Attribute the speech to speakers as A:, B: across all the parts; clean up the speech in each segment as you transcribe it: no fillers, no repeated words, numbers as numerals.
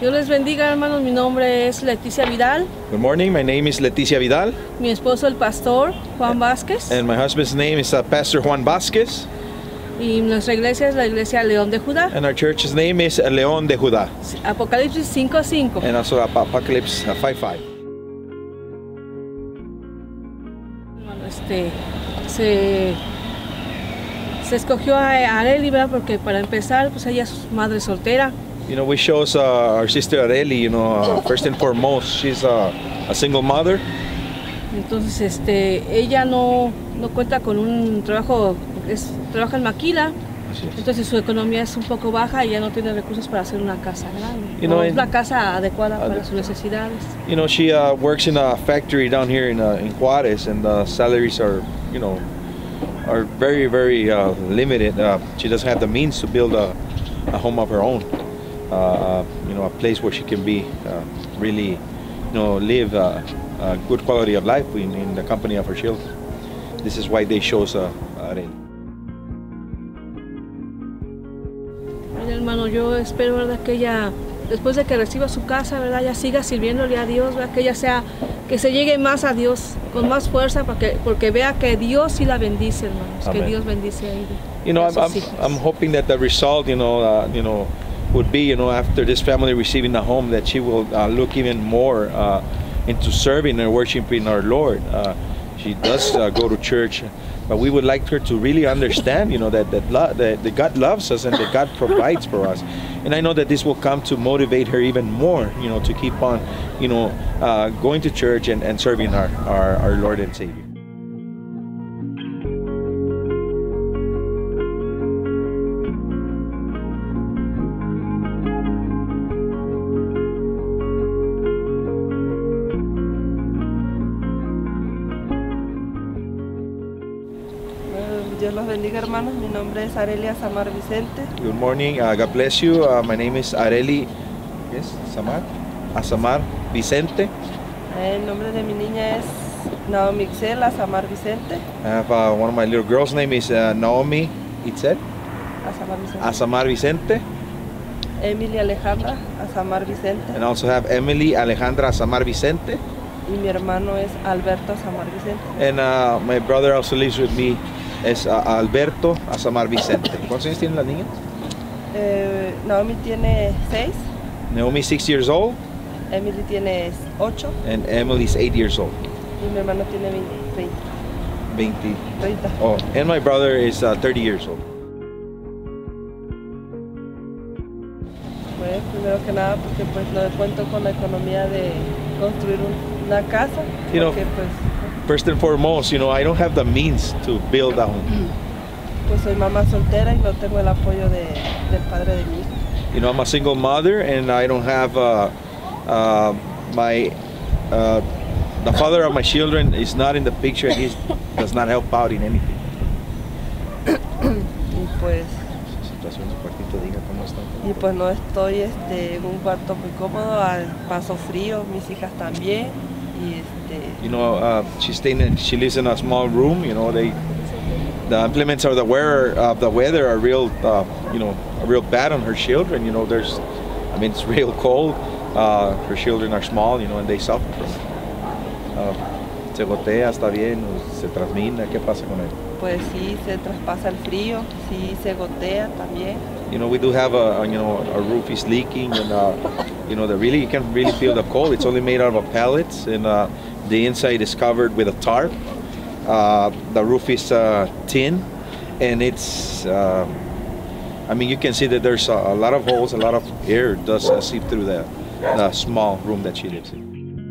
A: Dios les bendiga, hermanos. Mi nombre es Leticia Vidal.
B: Good morning, my name is Leticia Vidal.
A: Mi esposo, el pastor Juan Vázquez.
B: And my husband's name is Pastor Juan Vázquez.
A: Y nuestra iglesia es la iglesia León de Judá.
B: And our church's name is León de Judá.
A: Apocalipsis 5:5.
B: And also Apocalypse 5:5.
A: Se escogió a Areli, ¿verdad? Porque para empezar, pues ella es madre soltera.
B: You know, we chose our sister Areli, you know, first and foremost, she's a single mother.
A: Entonces, ella no cuenta con un trabajo, trabaja en maquila. Entonces su economía es un poco baja y ya no tiene recursos para hacer una casa grande. Una casa adecuada para sus necesidades.
B: You know, she works in a factory down here in Juarez, and the salaries are, you know, are very, very limited. She doesn't have the means to build a home of her own. You know, a place where she can be really, you know, live a good quality of life in the company of her children. This is why they chose Areli.
A: Hermano, yo espero, ¿verdad?, que ella, después de que reciba su casa, ¿verdad?, ella siga sirviéndole a Dios, ¿verdad?, que ella que se llegue más a Dios, con más fuerza, porque vea que Dios sí la bendice, hermanos, Amen. Que Dios bendice a ella.
B: You know, I'm hoping that the result, you know, would be, you know, after this family receiving a home, that she will look even more into serving and worshiping our Lord. She does go to church, but we would like her to really understand, you know, that God loves us and that God provides for us. And I know that this will come to motivate her even more, you know, to keep on, you know, going to church and serving our Lord and Savior.
C: Dios los bendiga, hermanos. Mi nombre es Areli Asamar Vicente.
B: Good morning. God bless you. My name is Areli Asamar Vicente.
C: El nombre de mi niña es Naomi Itzel Asamar Vicente.
B: I have one of my little girls' name is Naomi Itzel Asamar Vicente.
C: Emily Alejandra Asamar Vicente.
B: And I also have Emily Alejandra Asamar Vicente.
C: Y mi hermano es Alberto Asamar Vicente.
B: And my brother also lives with me. Es Alberto Asamar Vicente. ¿Cuántos años tienen las niñas?
C: Naomi tiene 6.
B: Naomi 6 years old.
C: Emily tiene 8.
B: And Emily is 8 years old.
C: Y mi hermano tiene 30.
B: Oh, and my brother is 30 years old.
C: Pues primero que nada porque pues no cuento con la economía de construir una casa.
B: You know,
C: pues,
B: first and foremost, you know, I don't have the means to build a home.
C: Pues soy mamá soltera y no tengo el apoyo del padre de mi hijo.
B: You know, I'm a single mother and I don't have the father of my children is not in the picture. He does not help out in anything.
C: Y pues no estoy en un cuarto muy cómodo, paso frío, mis hijas también.
B: You know, she lives in a small room. You know, the implements of the weather are real, you know, real bad on her children. You know, it's real cold. Her children are small, you know, and they suffer from it. Se gotea, está bien, se transmina. ¿Qué pasa con él?
C: Pues sí, se traspasa el frío, sí se gotea también.
B: You know, we do have you know, our roof is leaking, and you know, you can really feel the cold. It's only made out of pellets, and the inside is covered with a tarp. The roof is tin, and it's, I mean, you can see that there's a lot of holes, a lot of air does seep through the small room that she lives in.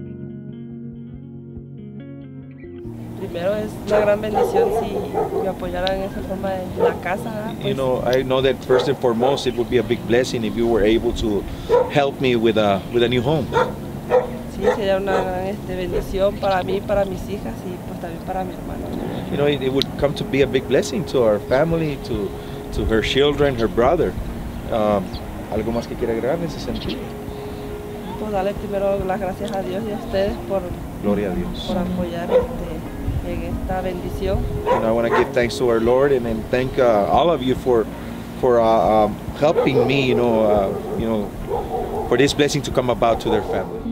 C: Primero es una gran bendición si me apoyaran en esa forma en la casa.
B: You know, I know that first and foremost it would be a big blessing if you were able to help me with a new home.
C: Sí, sería una gran bendición para mí, para mis hijas y pues también para mi hermano.
B: You know, it would come to be a big blessing to our family, to her children, her brother. ¿Algo más que quiera agregar en ese sentido?
C: Pues darle primero las gracias a Dios y a ustedes por,
B: Gloria a Dios.
C: Por apoyar en esta bendición.
B: And I want to give thanks to our Lord and thank all of you for helping me, you know, for this blessing to come about to their family.